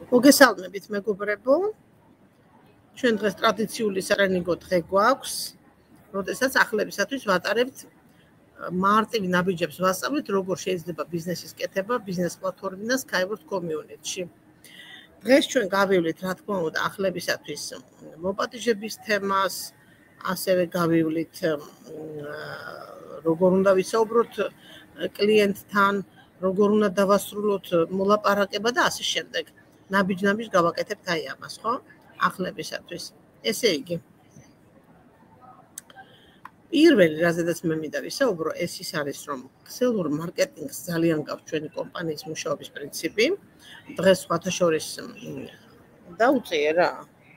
მოგესალმებით მეგობრებო, ჩვენ დღეს ტრადიციული სატრენინგო დღე გვაქვს, როდესაც ახლებისათვის ვატარებთ მარტივ ნაბიჯებს ვასწავლით, როგორ შეიძლება ბიზნესის კეთება ბიზნეს პლატფორმიდან და Skyward Community-ში. დღეს ჩვენ გავივლით, რა თქმა უნდა, ახლებისათვის მოპატიჟების თემას, ასევე გავივლით როგორ უნდა ვისაუბროთ კლიენტთან, როგორ უნდა დავასრულოთ მოლაპარაკება და ასე შემდეგ. ნაბიჯ გავაკეთებთ აი ამას, ხო? ახლებისათვის. ესე იგი, პირველი, რაზედაც მე მინდა ვისაუბრო, ეს ის არის, რომ ქსელურ მარკეტინგს ძალიან გაქვს ჩვენი კომპანიის მუშაობის პრინციპი. დღეს სხვათა შორის დაუწიე რა.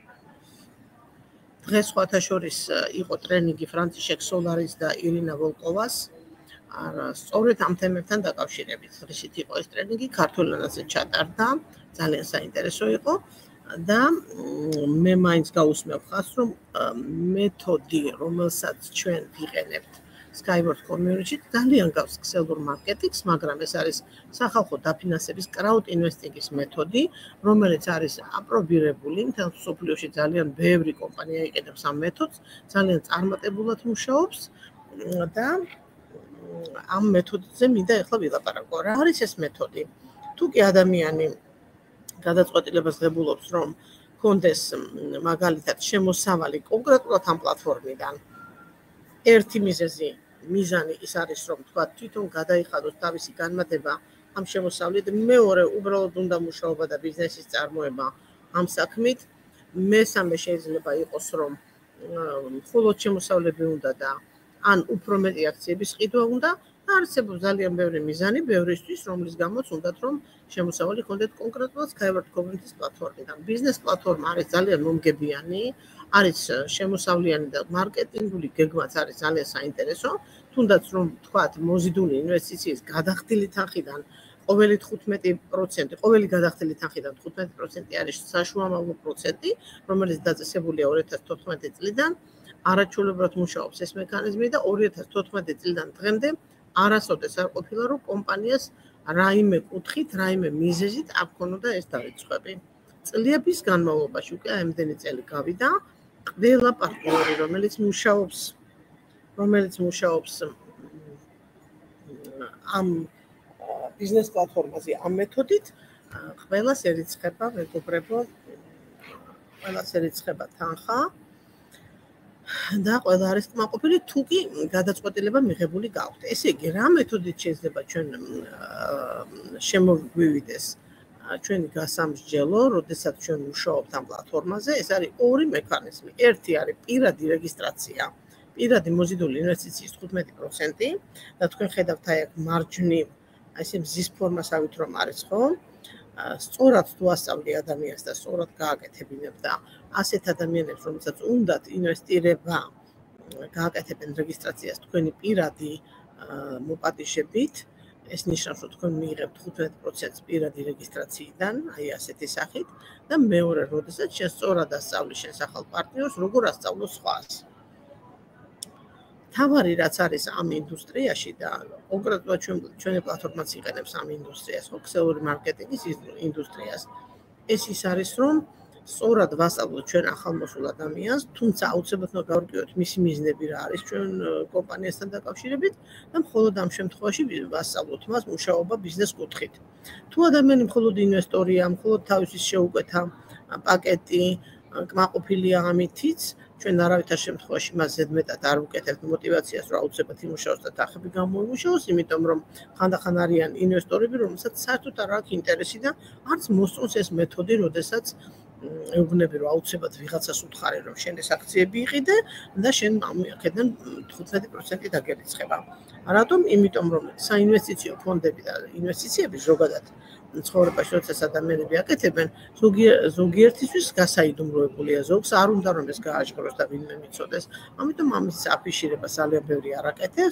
დღეს სხვათა შორის იყო ტრენინგი ფრანციშეკ სოლარის და ირინა ვოლკოვას. სწორედ ამ თემებთან დაკავშირებით. დღისით იყო ეს ტრენინგი, ქართულ ენაზე ჩატარდა, ძალიან საინტერესო იყო და მე მაინც გაუსმევ ხას, რომ მეთოდი, რომელსაც ჩვენ ვიყენებთ Skyward Community-ში, ძალიან გავს ქსელურ მარკეტინგს, მაგრამ ეს არის სახალხო დაფინანსების crowd investing-ის მეთოდი, რომელიც არის აპრობირებული, მთელ მსოფლიოში ძალიან ბევრი კომპანია იყენებს ამ მეთოდს, ძალიან წარმატებულად მუშაობს და ამ მეთოდზე მინდა ახლა ვილაპარაკო. რა არის ეს მეთოდი? თუ კი ადამიანი გადაწყვეტილებას ღებულობს, რომ კონდეს მაგალითად შემოსავალი კონკრეტულად ამ პლატფორმიდან. ერთი მიზანი ის არის, რომ თქვა თვითონ გადაიხადოს თავისი განმარტება ამ შემოსავლით, მეორე უბრალოდ უნდა მუშაობა და ბიზნესის წარმოება ამ საქმით. მესამე შეიძლება იყოს, რომ მხოლოდ შემოსავლები უნდა და ან უფრო მეტი აქციების ყიდვა უნდა. არსებობს ძალიან ბევრი მიზანი, ბევრისთვის, რომლის გამოც უნდათ, რომ შემოსავალი ჰქონდეთ კონკრეტულად Skyward Community-ის პლატფორმიდან. ბიზნეს პლატფორმა არის ძალიან მომგებიანი, არის შემოსავლიანი და მარკეტინგული გეგმაც არის ძალიან საინტერესო, თუნდაც რომ თქვათ, მოზიდული ინვესტიციის გადახდილი თანხიდან ყოველი 15%, ყოველი გადახდილი თანხიდან 15% არის საშუალო პროცენტი, რომელიც დაწესებულია 2014 წლიდან. არაჩვეულებრივად მუშაობს ეს მექანიზმი და 2014 წლიდან დღემდე არასოდეს არ ყოფილა, რომ კომპანიას რაიმე კუთხით, რაიმე მიზეზით არ ქონოდა ეს დავიწყები. წლების განმავლობაში უკვე ამდენი წელი გავიდა, ყველა პარტნიორი, რომელიც მუშაობს ამ ბიზნეს პლატფორმაზე, ამ მეთოდით, ყველას ერიცხება, მეგობრებო, ყველას ერიცხება თანხა. და ყველა არის კმაყოფილი, თუ კი გადაწყვეტილება მიღებული გაქვთ. ესე იგი, რა მეთოდით შეიძლება ჩვენ შემოგვივიდეს ჩვენი გასამსჯელო, როდესაც ჩვენ მუშაობთ ამ პლატფორმაზე, ეს არის ორი მექანიზმი. ერთი არის პირადი რეგისტრაცია, პირადი მოზიდული ინვესტიციის 15% და თქვენ ხედავთ აი აქ მარჯვნივ, აი ესე მზის ფორმასავით რომ არის, ხო? სწორად თუ ასწავლი ადამიანს და სწორად გააკეთებინებ და ასეთ ადამიანებს, რომელსაც უნდათ ინვესტირება, გააკეთებენ რეგისტრაციას თქვენი პირადი მოპატიჟებით, ეს ნიშნავს, რომ თქვენ მიიღებთ 15% პირადი რეგისტრაციიდან, აი ასეთი სახით და მეორე, როდესაც შენ სწორად ასწავლი შენ სახალ პარტნიორს, როგორ ასწავლო სხვას. თავარი რაც არის ამ ინდუსტრიაში და კონკრეტულად ჩვენი პლატფორმაც იყენებს ამ ინდუსტრიას, ქსელური მარკეტინგის ინდუსტრიას. ეს ის არის, რომ სწორად ვასწავლოთ ჩვენ ახალმოსულ ადამიანს, თუმცა აუცილებლად უნდა გავარკვიოთ მისი მიზნები რა არის ჩვენ კომპანიასთან დაკავშირებით და მხოლოდ ამ შემთხვევაში ვასწავლოთ მას მუშაობა ბიზნეს კუთხით. თუ ადამიანი მხოლოდ ინვესტორია, მხოლოდ თავისი შეუკვეთა პაკეტი, კმაყოფილია ამითიც, ჩვენ არავითარ შემთხვევაში მას ზედმეტად არ ვუკეთებთ მოტივაციას, რომ აუცილებლად იმუშაოს და თანხები გამოიმუშაოს, იმიტომ რომ ხანდახან არიან ინვესტორები, რომელსაც საერთოდ არ აქვს ინტერესი და არც მოსწონს ეს მეთოდი, როდესაც ეუბნები, რომ აუცილებლად ვიღაცას უთხარი, რომ შენ ეს აქციები იყიდე და შენ ამიაკედან 15% დაგერიცხება. რატომ? იმიტომ რომ საინვესტიციო ფონდები და ინვესტიციები ზოგადად ცხოვრებაში, როდესაც ადამიანები აკეთებენ, ზოგიერთისთვის გასაიდუმლოებულია, ზოგს არ უნდა რომ ეს გააჟღეროს და ვინმე მიცოდეს. ამიტომ ამის აფიშირება ძალიან ბევრი არ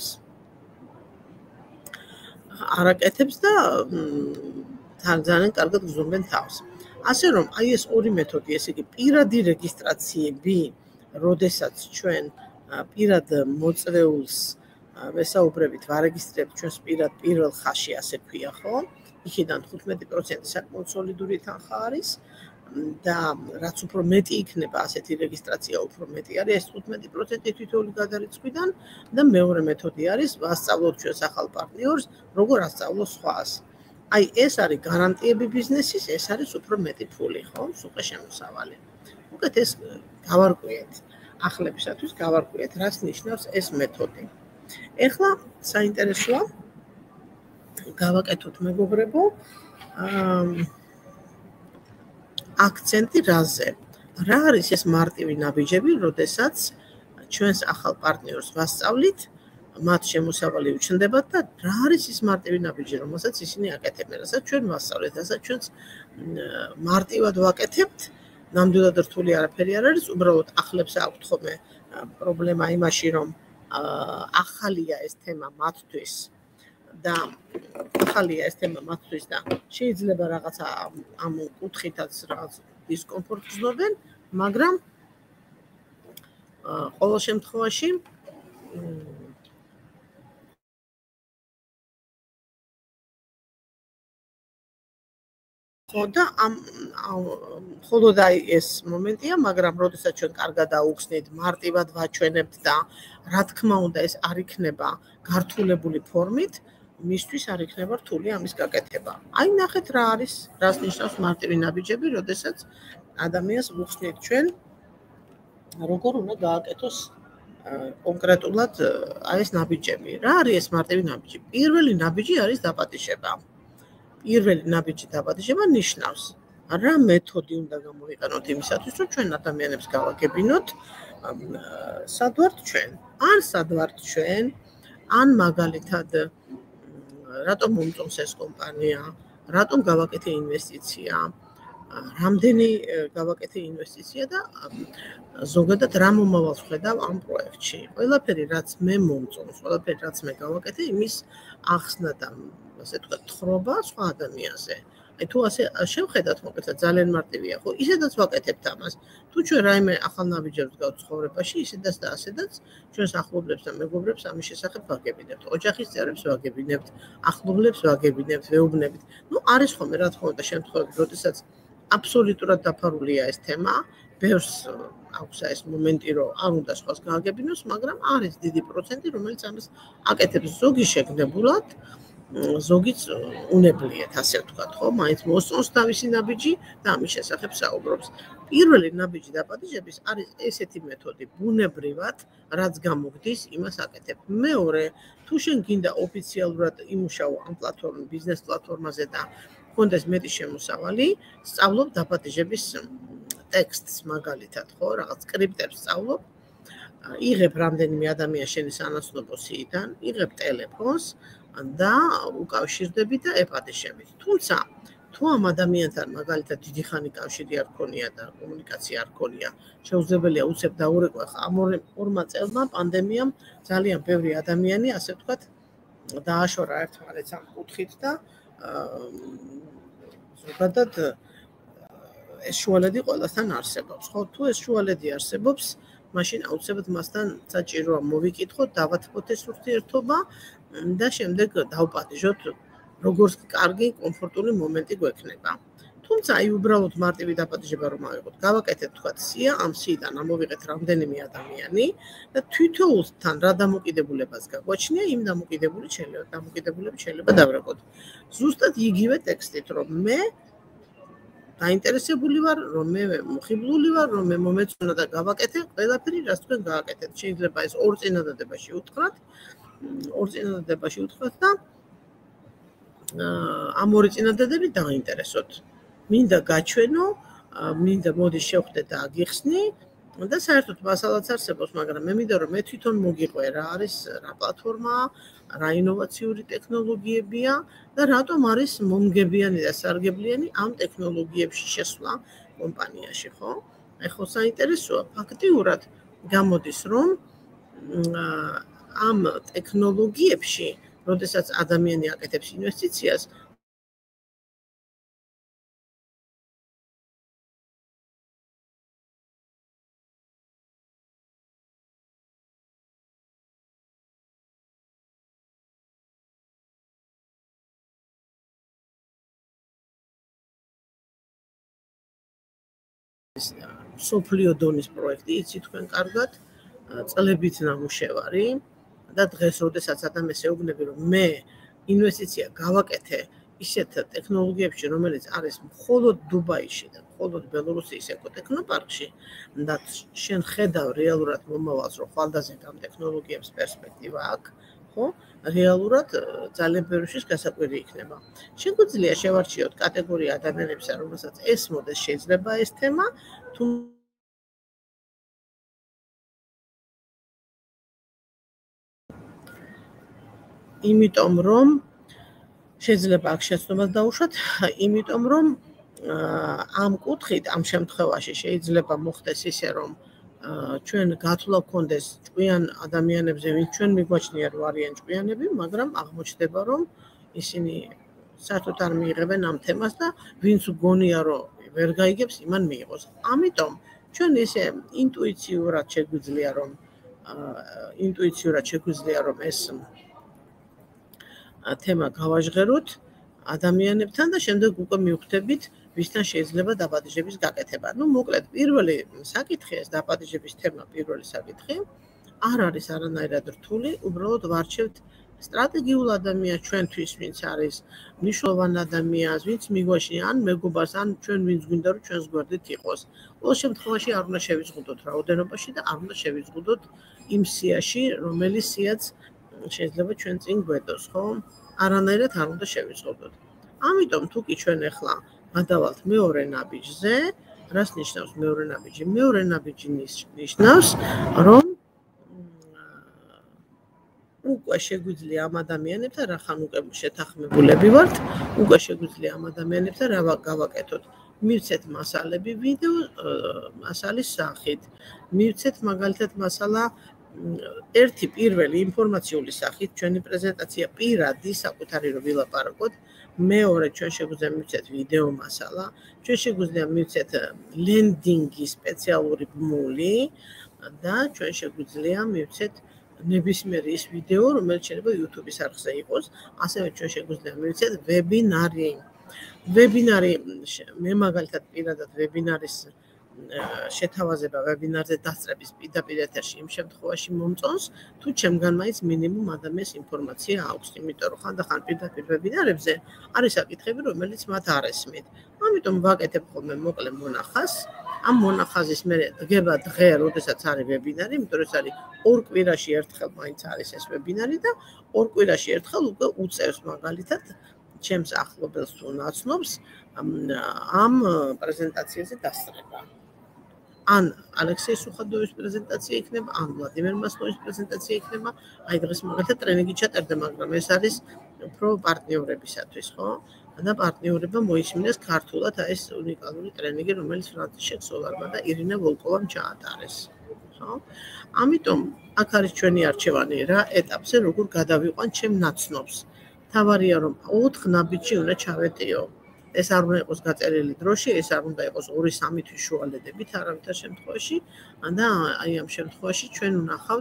აკეთებს და ძალიან კარგად გზნობენ თავს. ასე რომ, აი ეს ორი მეთოდი, ესე იგი, პირადი რეგისტრაციები, როდესაც ჩვენ პირად მოწვეულს ვესაუბრებით, ვარეგისტრირებთ ჩვენს პირველ ხაზში, ასე ქვია, ხო? იქიდან 15% საკმაოდ სოლიდური თანხა არის და რაც უფრო მეტი იქნება ასეთი რეგისტრაცია, უფრო მეტი არის ეს 15% თითოეული გადარიცხვიდან და მეორე მეთოდი არის ვასწავლოთ ჩვენს ახალ პარტნიორს, როგორ ასწავლოს სხვას. აი, ეს არის გარანტიები ბიზნესის, ეს არის უფრო მეტი ფული, ხო? უკვე შემოსავალი. უკეთ ეს გავარკვიეთ. ახლებისათვის გავარკვიეთ, რას ნიშნავს ეს მეთოდი. ეხლა საინტერესოა გავაკეთოთ მეგობრებო აქცენტი რაზე. რა არის ეს მარტივი ნაბიჯები, როდესაც ჩვენს ახალ პარტნიორს ვასწავლით, მათ შემოსავალი უჩნდებათ და რა არის ის მარტივი ნაბიჯი, რომელსაც ისინი აკეთებენ, რასაც ჩვენ ვასწავლეთ, რასაც ჩვენს მარტივად ვაკეთებთ, ნამდვილად რთული არაფერი არ არის, უბრალოდ ახლებს აქვთ ხოლმე პრობლემა იმაში, რომ ახალია ეს თემა მათთვის და შეიძლება რაღაცა ამ კუთხითაც რაღაც დისკომფორტს ზნობენ, მაგრამ ყოველ შემთხვევაში და მხოლოდ აი ეს მომენტია, მაგრამ როდესაც ჩვენ კარგად აუხსნით, მარტივად ვაჩვენებთ და რა თქმა უნდა ეს არ იქნება გართულებული ფორმით, მისთვის არ იქნება რთული ამის გაკეთება. აი ნახეთ რა არის, რას ნიშნავს მარტივი ნაბიჯები, როდესაც ადამიანს ვუხსნით ჩვენ როგორ უნდა გააკეთოს კონკრეტულად აი ეს ნაბიჯები. რა არის ეს მარტივი ნაბიჯი? პირველი ნაბიჯი არის დაპატიჟება. პირველი ნაბიჯი დაპატიჟება ნიშნავს, რა მეთოდი უნდა გამოვიყენოთ იმისათვის, რომ ჩვენ ადამიანებს გავაგებინოთ, სად ვართ ჩვენ? სად ვართ ჩვენ? მაგალითად, რატომ მომწონს ეს კომპანია? რატომ გავაკეთე ინვესტიცია? რამდენი გავაკეთე ინვესტიცია და ზოგადად რა მომავალს ხედავ ამ პროექტში. ყველაფერი რაც მე მომწონს, ყველაფერი რაც მე გავაკეთე, იმის ახსნა და ასე ვთქვათ, თხრობა სხვა ადამიანზე. აი თუ ასე შევხედათ, მოკლედ ძალიან მარტივია, ხო? ისედაც ვაკეთებთ ამას. თუ ჩვენ რაიმე ახალ ნაბიჯებს გავთ ცხოვრებაში, ისედაც და ასედაც ჩვენს ახლობლებს და მეგობრებს ამის შესახებ ვაგებინებთ. ოჯახის წევრებს ვაგებინებთ, ახლობლებს ვაგებინებთ, ვეუბნებით. არის ხოლმე რა თქმა უნდა შემთხვევები, როდესაც აბსოლუტურად დაფარულია ეს თემა, ბევრს აქვს ეს მომენტი, რომ არ უნდა სხვას გააგებინოს, მაგრამ არის დიდი პროცენტი, რომელიც ამას აკეთებს ზოგი შეგნებულად, ზოგიც უნებლიეთ, ასე ვთქვათ, ხო? მაინც მოსწონს თავისი ნაბიჯი და ამის შესახებ საუბრობს. პირველი ნაბიჯი დაპატიჟების არის ესეთი მეთოდი, ბუნებრივად, რაც გამოგდის, იმას აკეთებ. მეორე, თუ შენ გინდა ოფიციალურად იმუშაო ამ ბიზნეს პლატფორმაზე და გქონდეს მეტი შემოსავალი, სწავლობ დაპატიჟების ტექსტს მაგალითად, ხო, რაღაც სკრიპტებს სწავლობ, იღებ რამდენიმე ადამიანს შენი სანაცნობო სიიდან, იღებ ტელეფონს და უკავშირდები და ეპატიჟებით. თუმცა, თუ ამ ადამიანთან მაგალითად დიდი ხანი კავშირი არ გქონია და კომუნიკაცია არ გქონია, შეუძლებელია უცებ დაურეკვა ამ ორმა წელმა პანდემიამ ძალიან ბევრი ადამიანი, ასე ვთქვათ, დააშორა ერთმანეთს ამ კუთხით და ზოგადად ეს შუალედი ყველასთან არსებობს, ხო? თუ ეს შუალედი არსებობს, მაშინ აუცილებლად მასთან საჭიროა მოვიკითხოთ, დავათბოთ ეს ურთიერთობა და შემდეგ დავპატიჟოთ, როგორც კარგი, კომფორტული მომენტი გვექნება. თუმცა, აი უბრალოდ მარტივი დაპატიჟება რომ ავიღოთ, გავაკეთეთ თქვა სია, ამ სიიდან ამოვიღეთ რამდენიმე ადამიანი და თვითოულთან რა დამოკიდებულებას გაგვაჩნია, იმ დამოკიდებულებით შეიძლება დავრეკოთ. ზუსტად იგივე ტექსტით, რომ მე დაინტერესებული ვარ, რომ მე მოხიბლული ვარ, რომ მე მომეწონა და გავაკეთე ყველაფერი, რაც თქვენ გააკეთეთ. შეიძლება ეს ორ წინადადებაში უთხრათ და ამ ორი წინადადებით დაინტერესოთ. მინდა გაჩვენო, მინდა მოდი შევხვდე და აგიხსნი და საერთოდ მასალაც არსებობს, მაგრამ მე მინდა რომ მე თვითონ მოგიყვე რა არის, რა პლატფორმაა, რა ინოვაციური ტექნოლოგიებია და რატომ არის მომგებიანი და სარგებლიანი ამ ტექნოლოგიებში შესვლა კომპანიაში, ხო? ხო საინტერესოა, ფაქტიურად გამოდის, რომ ამ ტექნოლოგიებში, როდესაც ადამიანი აკეთებს ინვესტიციას, სოფლიო დონის პროექტი, იცით თქვენ კარგად, წლებით ნამუშევარი და დღეს, როდესაც ადამიანს ეუბნები, რომ მე ინვესტიცია გავაკეთე ისეთ ტექნოლოგიებში, რომელიც არის მხოლოდ დუბაიში და მხოლოდ ბელორუსიის ეკოტექნოპარკში და შენ ხედავ რეალურად მომავალს, რომ ხვალდაზედ ამ ტექნოლოგიებს პერსპექტივა აქვს, ხო? რეალურად ძალიან ბევრი გასაკვირი იქნება. შეგვიძლია შევარჩიოთ კატეგორია ადამიანებისა, რომელსაც ესმოდეს შეიძლება ეს თემა, თუ იმიტომ რომ შეიძლება აქ შეცდომას დაუშვათ, იმიტომ რომ ამ კუთხით ამ შემთხვევაში შეიძლება მოხდეს ისე, რომ ჩვენ გათვლა გქონდეს ჭკვიან ადამიანებზე, ვინც ჩვენ მიგვაჩნია რომ არიან ჭკვიანები, მაგრამ აღმოჩნდება, რომ ისინი საერთოდ არ მიიღებენ ამ თემას და ვინც გონია რომ ვერ გაიგებს, იმან მიიღოს. ამიტომ ჩვენ ისე ინტუიციურად შეგვიძლია რომ ეს თემა გავაჟღეროთ ადამიანებთან და შემდეგ უკვე მივხვდებით, ვისთან შეიძლება დაპატიჟების გაკეთება. მოკლედ, პირველი საკითხი ეს დაპატიჟების თემა, პირველი საკითხი არ არის არანაირად რთული, უბრალოდ ვარჩევთ სტრატეგიულ ადამიანს ჩვენთვის, ვინც არის მნიშვნელოვანი ადამიანს, ვინც მიგვაშია ან მეგობარს, ან ჩვენ ვინც გვინდა რომ ჩვენს გვერდით იყოს. ყოველ შემთხვევაში არ უნდა შევიზღუდოთ რაოდენობაში და არ უნდა შევიზღუდოთ იმ სიაში, რომელიც სიაც შეიძლება ჩვენ წინ გვედოს, ხო? არანაირად არ უნდა შევიზღუდოთ. ამიტომ თუ კი ჩვენ ახლა გადავალთ მეორე ნაბიჯზე, რას ნიშნავს მეორე ნაბიჯი? მეორე ნაბიჯი ნიშნავს, რომ უკვე შეგვიძლია ამ ადამიანებთან, რახან უკვე შეთანხმებულები ვართ, უკვე შეგვიძლია ამ ადამიანებთან რა გავაკეთოთ. მივცეთ მასალები ვიდეო მასალის სახით, მივცეთ მაგალითად მასალა ერთი პირველი ინფორმაციული სახით, ჩვენი პრეზენტაცია პირადი საკუთარი რომ ვილაპარაკოთ, მეორე ჩვენ შეგვიძლია მივცეთ ვიდეო მასალა, ჩვენ შეგვიძლია მივცეთ ლენდინგი სპეციალური ბმული და ჩვენ შეგვიძლია მივცეთ ნებისმიერი ის ვიდეო, რომელიც შეიძლება YouTube-ის არხზე იყოს, ასევე ჩვენ შეგვიძლია მივცეთ ვებინარი. ვებინარი, მე მაგალითად პირადად ვებინარის შეთავაზება ვებინარზე დასწრების პირდაპირ ეთერში იმ შემთხვევაში მომწონს, თუ ჩემგან მაინც მინიმუმ ადამიანს ინფორმაცია აქვს, იმიტომ რომ ხანდახან პირდაპირ ვებინარებზე არის საკითხები, რომელიც მათ არ ესმით. ამიტომ ვაკეთებ ხოლმე მოკლე მონახაზს. ამ მონახაზის მე დგება დღე, როდესაც არის ვებინარი, იმიტომ რომ ეს არის ორ კვირაში ერთხელ მაინც არის ეს ვებინარი და ორ კვირაში ერთხელ უკვე უწევს მაგალითად ჩემს ახლობელს თუ ნაცნობს ამ პრეზენტაციაზე დასწრება. ან ალექსეი სუხადოვის პრეზენტაცია იქნება, ან ვლადიმერ მასლოვის პრეზენტაცია იქნება. აი დღეს მაგალითად ტრენინგი ჩატარდა, მაგრამ ეს არის უფრო პარტნიორებისათვის, ხო? და პარტნიორება მოისმინეს ქართულად ეს უნიკალური ტრენინგი, რომელიც ფრანციშეკ სოლარმა და ირინა ვოლკოვამ ჩაატარეს. ხო? ამიტომ აქ არის ჩვენი არჩევანი რა ეტაპზე როგორ გადავიყვან ჩემ ნაცნობს. თავარია რომ 4 ნაბიჯი უნდა ჩავეტიო. ეს არ უნდა იყოს გაწერილი დროში, ეს არ უნდა იყოს 2-3 თვის შუალედებით არავითარ შემთხვევაში და აი ამ შემთხვევაში ჩვენ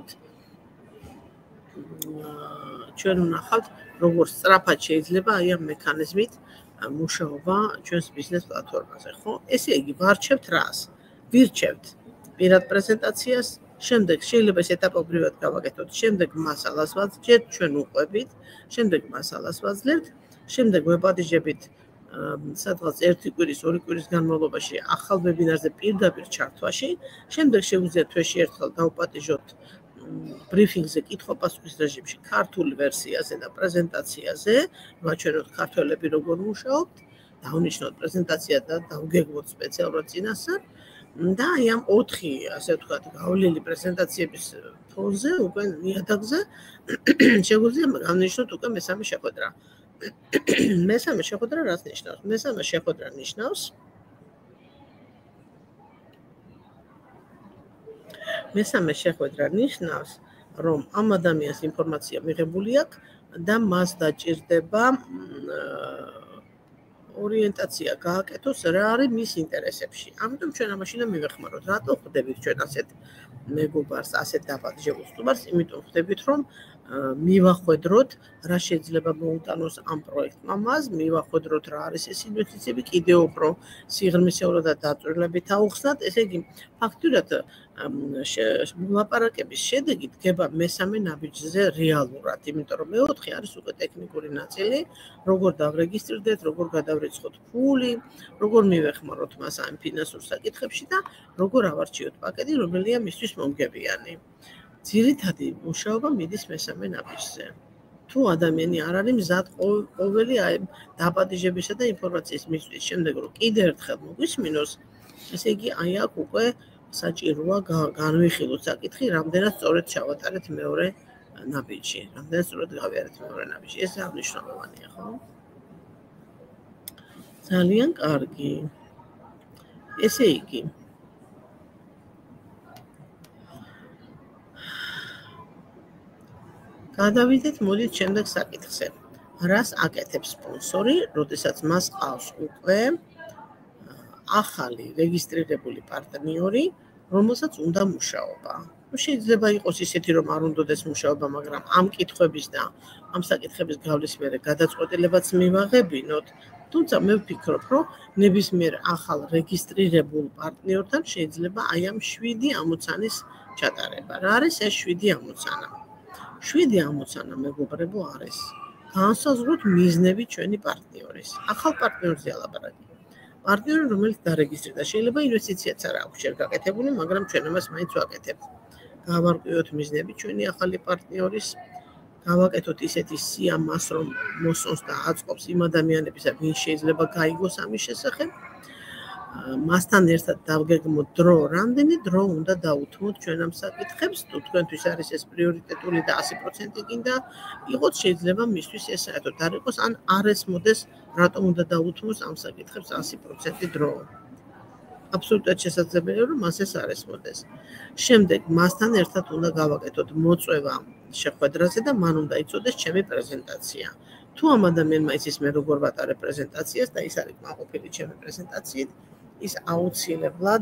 უნახავთ როგორც სწრაფად შეიძლება აი ამ მექანიზმით მუშაობა ჩვენს ბიზნეს პლატფორმაზე, ხო? ესე იგი, ვარჩევთ რას? ვირჩევთ პირად პრეზენტაციას, შემდეგ შეიძლება ეს ეტაპობრივად გავაკეთოთ, შემდეგ მასალას ვაძლევთ, ჩვენ უყვებით, შემდეგ მასალას ვაძლევთ, შემდეგ ვეპატიჟებით სადღაც 1 კვირის, 2 კვირის განმავლობაში ახალ ვებინარზე პირდაპირ ჩართვაში, შემდეგ შეგვიძლია თვეში ერთხელ დავპატიჟოთ ბრიფინგზე კითხვა-პასუხის რეჟიმში ქართულ ვერსიაზე და პრეზენტაციაზე, ვაჩვენოთ ქართველები როგორ მუშაობთ, დავნიშნოთ პრეზენტაცია და დავგეგმოთ სპეციალურად წინასწარ და აი ამ 4, ასე ვთქვათ, გავლილი პრეზენტაციების ფონზე უკვე ნიადაგზე შეგვიძლია გავნიშნოთ უკვე მესამე შეხვედრა. მესამე შეხვედრა რას ნიშნავს? მესამე შეხვედრა ნიშნავს მესამე შეხვედრა ნიშნავს, რომ ამ ადამიანს ინფორმაცია მიღებული აქვს და მას დაჭირდება ორიენტაცია გააკეთოს რა არის მის ინტერესებში. ამიტომ ჩვენ ამაშინა მივეხმაროთ. რატო ხვდებით ჩვენ ასეთ მეგობარს, ასეთ დაპატიჟებულ სტუმარს? იმიტომ ხვდებით, რომ მივახვედროთ რა შეიძლება მოუტანოს ამ პროექტმა მას, მივახვედროთ რა არის ეს ინვესტიციები, კიდევ უფრო სიღრმისეულად და დაწვრილებით აუხსნათ. ესე იგი, ფაქტურად მოლაპარაკების შედეგი დგება მესამე ნაბიჯზე რეალურად, იმიტომ რომ მეოთხე არის უკვე ტექნიკური ნაწილი, როგორ დავრეგისტრირდეთ, როგორ გადავრიცხოთ ფული, როგორ მივეხმაროთ მას ამ ფინანსურ საკითხებში და როგორ ავარჩიოთ პაკეტი, რომელია მისთვის მომგებიანი. ძირითადი მუშაობა მიდის მესამე ნაბიჯზე. თუ ადამიანი არ არის მზად ყოველი დაპატიჟებისა და ინფორმაციის მისთვის შემდეგ რომ კიდევ ერთხელ მოგვისმინოს, ესე იგი აი აქ უკვე საჭიროა განვიხილოთ საკითხი, რამდენად სწორედ ჩავატარეთ მეორე ნაბიჯი, რამდენად სწორედ გავიარეთ მეორე ნაბიჯი. ეს აღნიშნულოვანია, ხო? ძალიან კარგი. ესე იგი გადავიდეთ მოდით შემდეგ საკითხზე. რას აკეთებს სპონსორი, როდესაც მას ყავს უკვე ახალი რეგისტრირებული პარტნიორი, რომელსაც უნდა მუშაობა. შეიძლება იყოს ისეთი, რომ არ უნდადეს მუშაობა, მაგრამ ამ კითხვების და ამ საკითხების გავლის მერე გადაწყვეტილებაც მივაღებინოთ. თუმცა მე ვფიქრობ, რომ ნებისმიერ ახალ რეგისტრირებულ პარტნიორთან შეიძლება აი ამ 7 ამოცანის ჩატარება. რა არის ეს 7 ამოცანა? 7 ამოცანა მეგობრებო არის განსაზღვროთ მიზნები ჩვენი პარტნიორის. ახალ პარტნიორზე ალაპარაკი. პარტნიორი, რომელიც დარეგისტრირდა, შეიძლება ინვესტიციაც არ აქვს ჯერ გაკეთებული, მაგრამ ჩვენ ამას მაინც ვაკეთებთ. გავარკვიოთ მიზნები ჩვენი ახალი პარტნიორის, გავაკეთოთ ისეთი სიამას, რომ მოსწონს და აწყობს იმ ადამიანებისა, ვინ შეიძლება გაიგოს ამის შესახებ. მასთან ერთად დავგეგმოთ დრო, რამდენი დრო უნდა დაუთმოთ ჩვენ ამ საკითხებს, თუ თქვენთვის არის ეს პრიორიტეტული და 100% გინდა იყოს, შეიძლება მისთვის ეს საერთოდ არ იყოს, ან არ ესმოდეს, რატომ უნდა დაუთმოს ამ საკითხებს 100% დრო. აბსოლუტურად შესაძლებელია, რომ მას ეს არ ესმოდეს. შემდეგ მასთან ერთად უნდა გავაკეთოთ მოწვევა შეხვედრაზე და მან უნდა იცოდეს ჩემი პრეზენტაცია. თუ ამ ადამიანმა იცის მე როგორ ვატარებ პრეზენტაციას და ის არის კმაყოფილი ჩემი პრეზენტაციით, ის აუცილებლად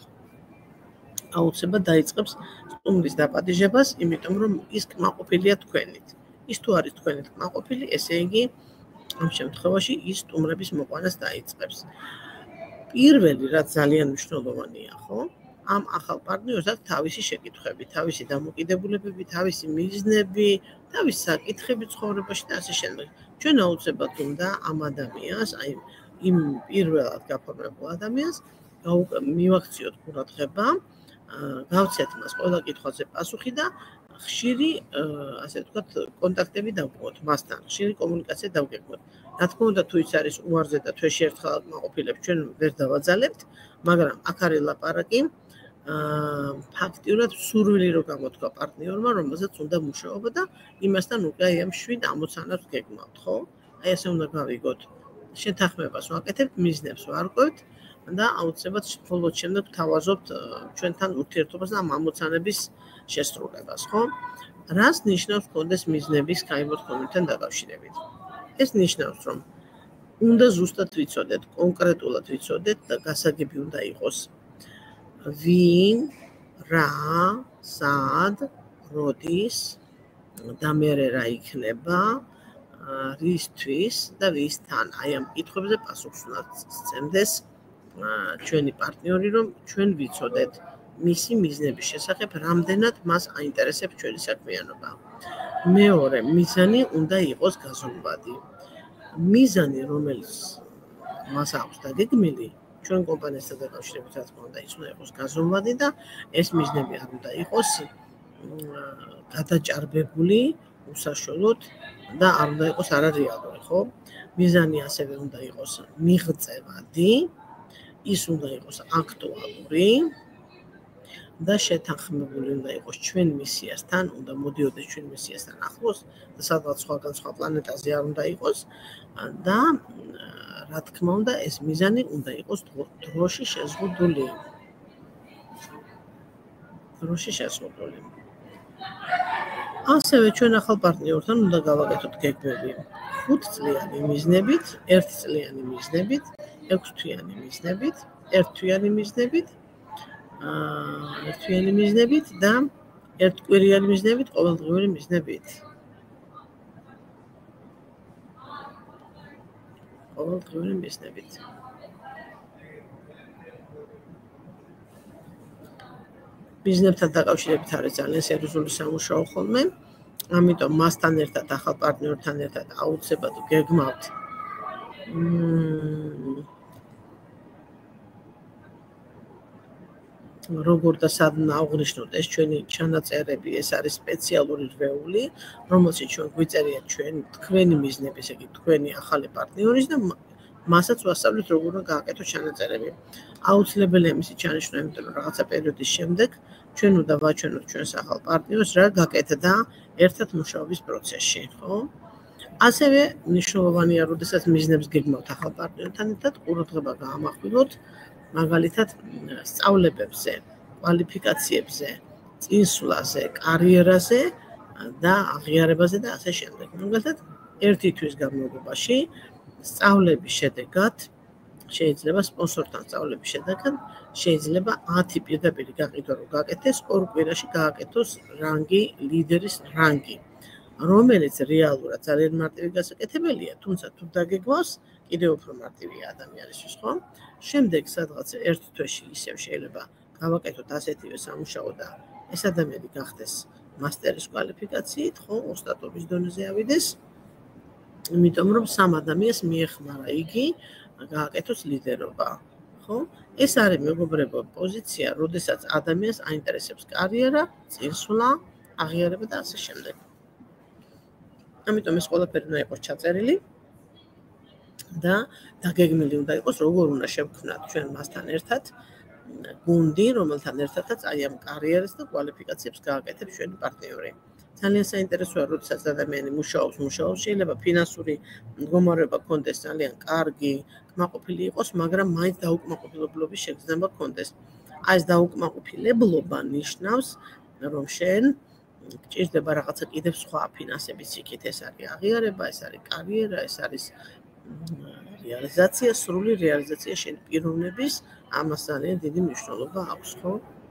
დაიწყებს სტუმრის დაპატიჟებას, იმიტომ რომ ის კმაყოფილია თქვენით. ის თუ არის თქვენით კმაყოფილი, ესე იგი ამ შემთხვევაში ის სტუმრების მოყვანას დაიწყებს. პირველი რაც ძალიან მნიშვნელოვანია, ხო? ამ ახალ პარტნიორს აქვს თავისი შეკითხვები, თავისი დამოკიდებულებები, თავისი მიზნები, თავისი საკითხები ცხოვრებაში და ასე შემდეგ. ჩვენ აუცილებლად უნდა ამ ადამიანს, აი იმ პირველად გაფორმებულ ადამიანს მივაქციოთ ყურადღება, გავცეთ მას ყველა კითხვაზე პასუხი და ხშირი, ასე ვთქვათ, კონტაქტები დავგმოთ მასთან, ხშირი კომუნიკაცია დავგეგმოთ. რა თქმა უნდა, თუ ის არის უარზე და თვეში ერთხელ კმაყოფილებს ჩვენ ვერ დავაძალებთ, მაგრამ აქ არის ლაპარაკი ფაქტიურად სურვილი რო გამოთქვა პარტნიორმა, რომელსაც უნდა მუშაობა და იმასთან უკვე აი ამ 7 ამოცანას გეგმავთ, ხო? აი ესე უნდა გავიგოთ. შეთანხმებას ვაკეთებთ, მიზნებს ვარკვევთ და აუცილებლად მხოლოდ შემდეგ ვთავაზობთ ჩვენთან ურთიერთობას და ამ ამოცანების შესრულებას, ხო? რას ნიშნავს გქონდეს მიზნების გაიმოთხოვნებთან დაკავშირებით? ეს ნიშნავს, რომ უნდა ზუსტად ვიცოდეთ, კონკრეტულად ვიცოდეთ და გასაგები უნდა იყოს ვინ, რა, სად, როდის და მერე რა იქნება, რისთვის და ვისთან. აი ამ კითხვებზე პასუხს უნდა სცემდეს ჩვენი პარტნიორი, რომ ჩვენ ვიცოდეთ მისი მიზნების შესახებ, რამდენად მას აინტერესებს ჩვენი საქმიანობა. მეორე, მიზანი უნდა იყოს გაზომვადი. მიზანი, რომელიც მას აქვს დაგეგმილი, ჩვენ კომპანიასთან დაკავშირებით, რა თქმა უნდა, ის უნდა იყოს გაზომვადი და ეს მიზნები არ უნდა იყოს გადაჭარბებული უსაშველოდ და არ უნდა იყოს არარეალური, ხო? მიზანი ასევე უნდა იყოს მიღწევადი, ის უნდა იყოს აქტუალური და შეთანხმებული უნდა იყოს ჩვენ მისიასთან, უნდა მოდიოდეს ჩვენ მისიასთან ახლოს და სადღაც სხვა პლანეტაზე არ უნდა იყოს და რა თქმა უნდა, ეს მიზანი უნდა იყოს დროში შეზღუდული. ასევე ჩვენ ახალ პარტნიორთან უნდა გავაკეთოთ გეგმები 5-წლიანი მიზნებით, 1-წლიანი მიზნებით, 6-თვიანი მიზნებით, 1-თვიანი მიზნებით, 1-თვიანი მიზნებით და 1-კვირიანი მიზნებით, ყოველდღიური მიზნებით. ყოველდღიური მიზნებით. ბიზნესთან დაკავშირებით არის ძალიან სერიოზული სამუშაო ხოლმე. ამიტომ მასთან ერთად, ახალ პარტნიორთან ერთად აუცილებლად გეგმავთ როგორ და სად აღვნიშნოთ ეს ჩვენი ჩანაწერები, ეს არის სპეციალური რვეული, რომელშიც ჩვენ გვიწერიათ თქვენი მიზნები, ესე იგი თქვენი ახალი პარტნიორის და მასაც ვასწავლით როგორ უნდა გააკეთოთ ჩანაწერები. აუცილებელია მისი ჩანიშვნა, იმიტომ რომ რაღაცა პერიოდის შემდეგ ჩვენ უნდა ვაჩვენოთ ჩვენს ახალ პარტნიორს რა გაკეთდა ერთად მუშაობის პროცესში, ხო? ასევე მნიშვნელოვანია, როდესაც მიზნებს გეგმავთ ახალ პარტნიორთან ერთად, ყურადღება გაამახვილოთ მაგალითად სწავლებებზე, კვალიფიკაციებზე, წინსვლაზე, კარიერაზე და აღიარებაზე და ასე შემდეგ. მაგალითად, ერთი თვის განმავლობაში სწავლების შედეგად შეიძლება სპონსორთან სწავლების შედეგად შეიძლება 10 პირდაპირ გაყიდვა რომ გააკეთეს, 2 კვირაში გააკეთოს რანგი, ლიდერის რანგი, რომელიც რეალურად ძალიან მარტივი გასაკეთებელია, თუმცა თუ დაგეგმავს, კიდევ უფრო მარტივია ადამიანისთვის, ხო? შემდეგ სადღაც ერთ თვეში ისევ შეიძლება გავაკეთოთ ასეთივე სამუშაო და ეს ადამიანი გახდეს მასტერის კვალიფიკაციით, ხო, ოსტატობის დონეზე ავიდეს, იმიტომ რომ სამ ადამიანს მიეხმარა იგი გააკეთოს ლიდერობა, ხო? ეს არის მეგობრებო პოზიცია, როდესაც ადამიანს აინტერესებს კარიერა, წინსვლა, აღიარება და ასე შემდეგ. ამიტომ ეს ყველაფერი უნდა იყოს ჩაწერილი და დაგეგმილი უნდა იყოს, როგორ უნდა შევქმნათ ჩვენ მასთან ერთად გუნდი, რომელთან ერთადაც აი ამ კარიერას და კვალიფიკაციებს გააკეთებს ჩვენი პარტნიორი. ძალიან საინტერესოა, როდესაც ადამიანი მუშაობს, შეიძლება ფინანსური მდგომარეობა კონდეს ძალიან კარგი, კმაყოფილი იყოს, მაგრამ მაინც დაუკმაყოფილებლობის შეგრძნება კონდეს. აი ეს დაუკმაყოფილებლობა ნიშნავს, რომ შენ გჭირდება რაღაცა კიდევ სხვა ფინანსების იქით, ეს არის აღიარება, ეს არის კარიერა, ეს არის რეალიზაცია, სრული რეალიზაცია შენ პიროვნების, ამას ძალიან დიდი მნიშვნელობა აქვს, ხო?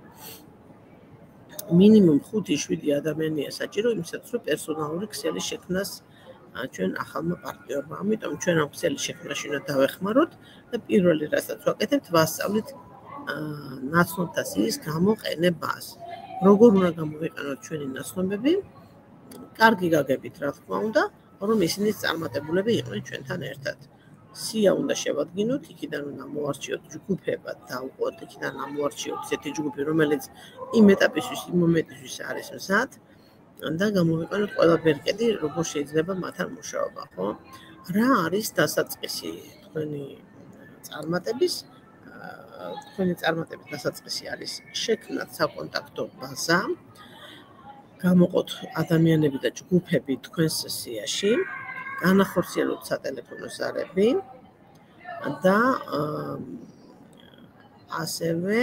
მინიმუმ 5-7 ადამიანია საჭირო იმისათვის, რომ პერსონალური ქსელის შექმნას ჩვენ ახალმა პარტნიორმა. ამიტომ ჩვენ ამ ქსელის შექმნაში უნდა დავეხმაროთ და პირველი რასაც ვაკეთებთ, ვასწავლით ნაცნობთა სიის გამოყენებას. როგორ უნდა გამოვიყენოთ ჩვენი ნაცნობები? კარგი გაგებით, რა თქმა უნდა, რომ ისინი წარმატებულები იყვნენ ჩვენთან ერთად. სია უნდა შევადგინოთ, იქიდან უნდა მოარჩიოთ ჯგუფებად დავყოთ, იქიდან ამოარჩიოთ ესეთი ჯგუფი, რომელიც იმ ეტაპისთვის, იმ მომენტისთვის არის მზად და გამოვიყენოთ ყველა ბერკეტი, როგორ შეიძლება მათთან მუშაობა, ხო? რა არის დასაწყისი თქვენი წარმატების? თქვენი წარმატების დასაწყისი არის შექმნათ საკონტაქტო ბაზა, გამოყოთ ადამიანები და ჯგუფები თქვენს სიაში, განახორციელოთ სატელეფონო ზარები და ასევე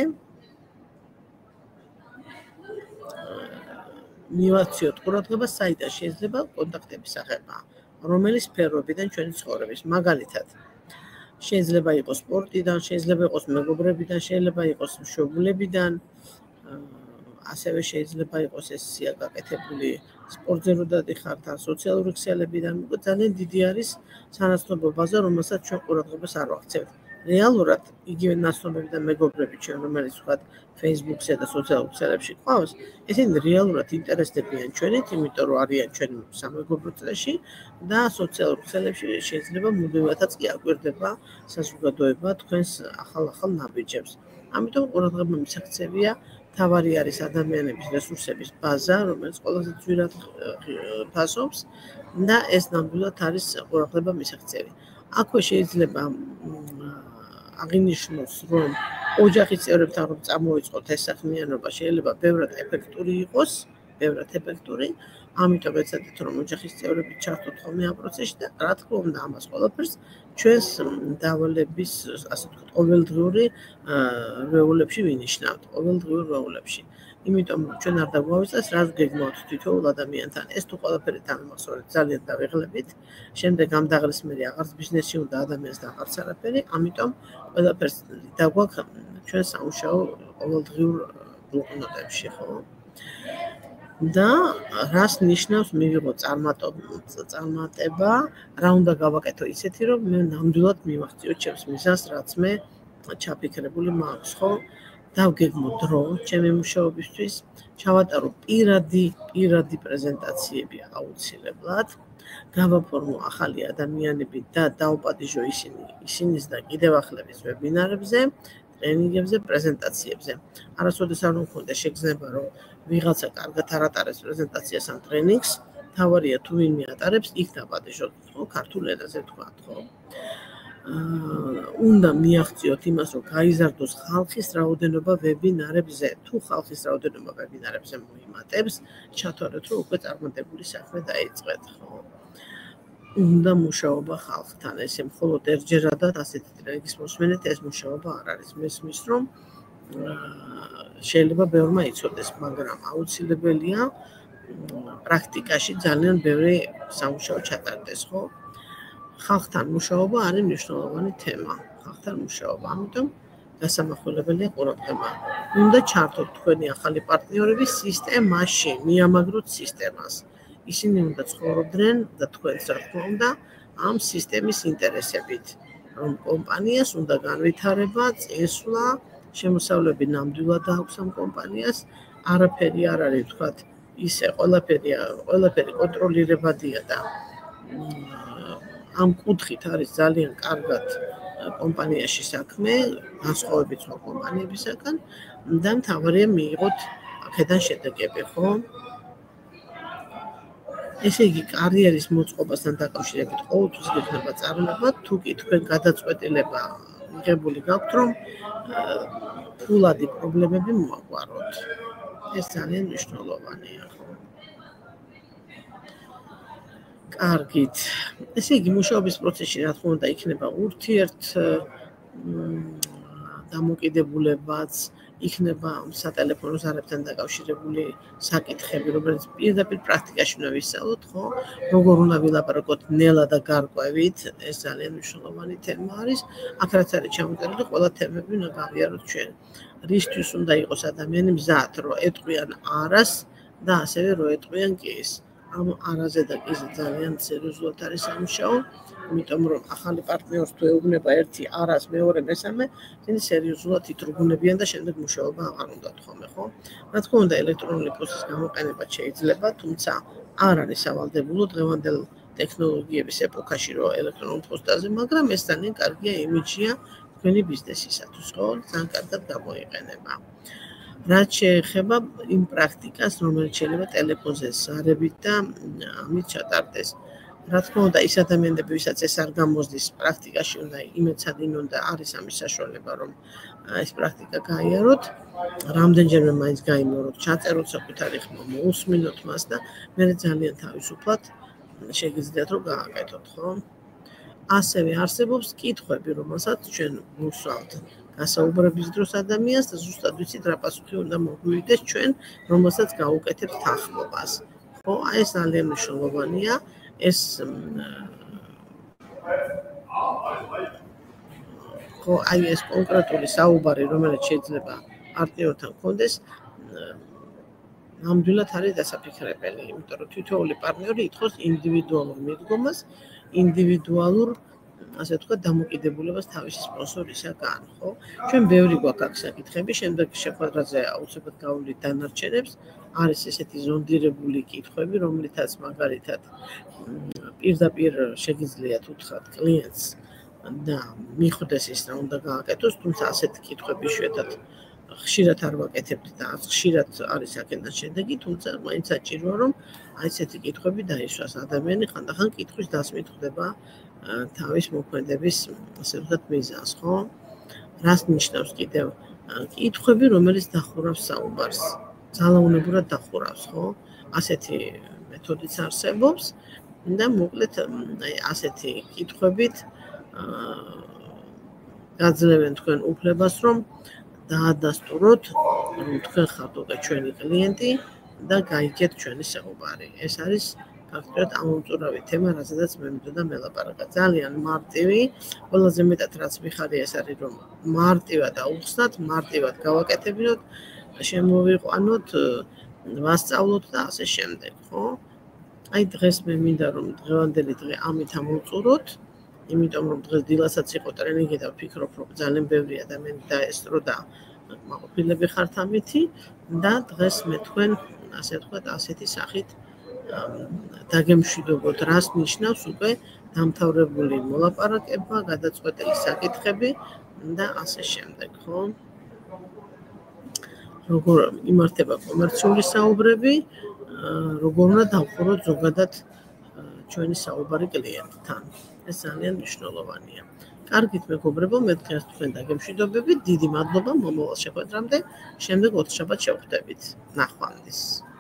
მივაქციოთ ყურადღება საიდან შეიძლება კონტაქტების აღება, რომელი სფეროებიდან ჩვენი ცხოვრების, მაგალითად შეიძლება იყოს სპორტიდან, შეიძლება იყოს მეგობრებიდან, შეიძლება იყოს მშობლებიდან, ასევე შეიძლება იყოს ეს სია გაკეთებული სპორტზე რო დადიხართ, სოციალური ქსელებიდან, ძალიან დიდი არის სანაცნობო ბაზა, რომელსაც ჩვენ ყურადღებას არ ვაქცევთ. რეალურად იგივე ნაცნობები და მეგობრები ჩვენ, რომელიც ვთქვათ, Facebook-ზე და სოციალურ ქსელებში ყავს, ესენი რეალურად ინტერესდებიან ჩვენით, იმიტომ რომ არიან ჩვენ სამეგობრო წრეში და სოციალურ ქსელებში შეიძლება მუდმივადაც კი აკვირდება საზოგადოება თქვენს ახალ ნაბიჯებს. ამიტომ ყურადღება მისაქცევია, თავარი არის ადამიანების რესურსების ბაზა, რომელიც ყველაზე ძვირად ფასობს და ეს ნამდვილად არის ყურადღება მისაქცევი. აქვე შეიძლება აღინიშნოს, რომ ოჯახის წევრებთან რომ წამოიწყოთ ეს საქმიანობა, შეიძლება ბევრად ეფექტური იყოს, ამიტომ ეცადეთ, რომ ოჯახის წევრები ჩართოთ ხოლმე ამ პროცესში და რა თქმა უნდა, ამას ყველაფერს ჩვენს დავალების, ასე ვთქვათ, ყოველდღიური რვეულებში ვინიშნავთ, ყოველდღიურ რვეულებში. იმიტომ ჩვენ არ დაგვავიწყდეს, რაც გეგმავთ თითოეულ ადამიანთან. ეს თუ ყველაფერი თანამახსოვრეთ ძალიან დავიღლებით, შემდეგ ამ დაღლის მერე აღარც ბიზნესი უნდა ადამიანს და აღარც არაფერი, ამიტომ ყველაფერს დაგვაქვს ჩვენ სამუშაო ყოველდღიურ ბლოკნოტებში, ხო? და რას ნიშნავს მივიღო წარმატება, რა უნდა გავაკეთო ისეთი, რომ მე ნამდვილად მივახციო ჩემს მიზანს, რაც მე ჩაფიქრებული მაქვს, ხო? დავგეგმო დრო ჩემი მუშაობისთვის, ჩავატარო პირადი პრეზენტაციები აუცილებლად, გავაფორმო ახალი ადამიანები და დავპატიჟო ისინიც და კიდევ ახლებიც ვებინარებზე, ტრენინგებზე, პრეზენტაციებზე. არასოდეს არ მქონდა შეგრძნება, რომ ვიღაცა კარგად არ ატარებს პრეზენტაციას ან ტრენინგს, თავარია თუ ვინმე ატარებს, იქ დაპატიჟოთ, ხო, ქართულ ენაზე ვთქვათ, ხო? უნდა მიაღწიოთ იმას, რომ გაიზარდოს ხალხის რაოდენობა ვებინარებზე. თუ ხალხის რაოდენობა ვებინარებზე მოიმატებს, ჩათვალეთ, რომ უკვე წარმატებული საქმე დაიწყეთ, ხო? უნდა მუშაობა ხალხთან, ესე მხოლოდ ერთჯერადად ასეთი ტრენინგის მოსმენით ეს მუშაობა არ არის. მესმის, რომ შეიძლება ბევრმა იცოდეს, მაგრამ აუცილებელია პრაქტიკაში ძალიან ბევრი სამუშაო ჩატარდეს, ხო? ხალხთან მუშაობა არის მნიშვნელოვანი თემა. ხალხთან მუშაობა, ამიტომ გასამახვილებელია ყურადღება. უნდა ჩართოთ თქვენი ახალი პარტნიორები სისტემაში, მიამაგროთ სისტემას. ისინი უნდა ცხოვრობდნენ და თქვენს რა თქმა უნდა ამ სისტემის ინტერესებით, რომ კომპანიას უნდა განვითარება, წესვლა, შემოსავლები ნამდვილად აქვს ამ კომპანიას, არაფერი არ არის, ვთქვათ, ისე ყველაფერი კონტროლირებადია და ამ კუთხით არის ძალიან კარგად კომპანიაში საქმე, განსხვავებით სხვა კომპანიებისაგან და მთავარია მიიღოთ აქედან შედეგები, ხო? ესე იგი, კარიერის მოწყობასთან დაკავშირებით ყოველთვის გექნება წარმოება, თუ კი თქვენ გადაწყვეტილება მიღებული გაქვთ, რომ ფულადი პრობლემები მოაგვაროთ. ეს ძალიან მნიშვნელოვანია, ხო? კარგით. ესე იგი, მუშაობის პროცესში რა თქმა უნდა იქნება დამოკიდებულებაც, იქნება სატელეფონო ზარებთან დაკავშირებული საკითხები, რომელიც პირდაპირ პრაქტიკაში უნდა ვისწავლოთ, ხო? როგორ უნდა ვილაპარაკოთ ნელა და გარკვევით, ეს ძალიან მნიშვნელოვანი თემა არის. აქ რაც არის ჩამოწერილი, ყველა თემები უნდა გავიაროთ ჩვენ. რისთვის უნდა იყოს ადამიანი მზად, რომ ეტყვიან არას და ასევე რომ ეტყვიან კის. ამ არაზე და კიზე ძალიან სერიოზულად არის სამუშაო. იმიტომ რომ ახალი პარტნიორს თუ ეუბნება ერთი არას, მეორე მესამე, ისინი სერიოზულად ითრგუნებიან და შემდეგ მუშაობა აღარ უნდათ ხოლმე, ხო? რა თქმა უნდა, ელექტრონული პოსტის გამოყენება შეიძლება, თუმცა არ არის სავალდებულო დღევანდელ ტექნოლოგიების ეპოქაში, რომ ელექტრონულ პოსტაზე, მაგრამ ეს ძალიან კარგია იმიჯია თქვენი ბიზნესისათვის, ხო? ძალიან კარგად გამოიყენება. რაც შეეხება იმ პრაქტიკას, რომელიც შეიძლება ტელეფონზე ზარებით და ამით ჩატარდეს. რა თქმა უნდა, ის ადამიანები, ვისაც ეს არ გამოსდის პრაქტიკაში, უნდა იმეცადინონ და არის ამის საშუალება, რომ ეს პრაქტიკა გაიაროთ, რამდენჯერმე მაინც გაიმეოროთ, ჩაწეროთ საკუთარი ხმა, მოусმინოთ მას და მე ძალიან თავისუფლად შეგიძლიათ რომ გააკეთოთ, ხო? ასევე არსებობს კითხვები, რომელსაც ჩვენ ვუსვამთ გასაუბრების დროს ადამიანს და ზუსტად ვიცით რა პასუხი უნდა მოგვივიდეს ჩვენ, რომელსაც გავუკეთებთ თანხმობას. ხო, ეს ძალიან მნიშვნელოვანია. ეს ხო, ეს კონკრეტული საუბარი, რომელიც შეიძლება პარტნიორთან გქონდეს, ნამდვილად არის დასაფიქრებელი, იმიტომ რომ თითოეული პარტნიორი ითხოვს ინდივიდუალურ მიდგომას, ინდივიდუალურ, ასე ვთქვათ, დამოკიდებულებას თავისი სპონსორისაგან, ხო? ჩვენ ბევრი გვაქვს აქ საკითხები, შემდეგ შეხვედრაზე აუცილებლად გავვლით დანარჩენებს. არის ესეთი ზონდირებული კითხვები, რომლითაც მაგალითად პირდაპირ შეგიძლიათ უთხრათ კლიენტს და მიხვდეს ის რა უნდა გააკეთოს, თუმცა ასეთი კითხვები შეერთად ხშირად არ ვაკეთებთ და ხშირად არის აქედან შედეგი, თუმცა მაინც საჭიროა რომ ესეთი კითხვები დაისვას. ადამიანი ხანდახან კითხვის დასმით ხვდება თავის მოქმედების, ასე ვთქვათ, მიზანს, ხო? რას ნიშნავს კიდევ კითხვები, რომელიც დახურავს საუბარს, ძალაუნებურად დახურავს, ხო? ასეთი მეთოდიც არსებობს და მოკლედ ასეთი კითხვებით გაძლევენ თქვენ უფლებას, რომ დაადასტუროთ, რომ თქვენ ხართ უკვე ჩვენი კლიენტი და გაიგეთ ჩვენი საუბარი. ეს არის ფაქტობრივად ამომწურავი თემა, რაზედაც მე მინდოდა მელაპარაკა. ძალიან მარტივი, ყველაზე მეტად რაც მიხარია ეს არის, რომ მარტივად აუხსნათ, მარტივად გავაკეთებინოთ, შემოვიყვანოთ ვასწავლოთ და ასე შემდეგ, ხო? აი დღეს მე მინდა რომ დღევანდელი დღე ამით ამოვწუროთ, იმიტომ რომ დღეს დილასაც იყო ტრენინგი და ვფიქრობ რომ ძალიან ბევრი ადამიანი დაესწრო და მაყოფილები ხართ ამითი და დღეს მე თქვენ ასე ვთქვათ ასეთი სახით დაგემშვიდობოთ, რას ნიშნავს უკვე დამთავრებული მოლაპარაკება, გადაწყვეტილი საკითხები და ასე შემდეგ, ხო? როგორ იმართება კომერციული საუბრები, როგორ უნდა დავხუროთ ზოგადად ჩვენი საუბარი კლიენტთან. ეს ძალიან მნიშვნელოვანია. კარგით მეგობრებო, მე დღეს თქვენ დაგემშვიდობებით. დიდი მადლობა მომავალ შეხვედრამდე. შემდეგ ოთხშაბათს შევხვდებით. ნახვამდის.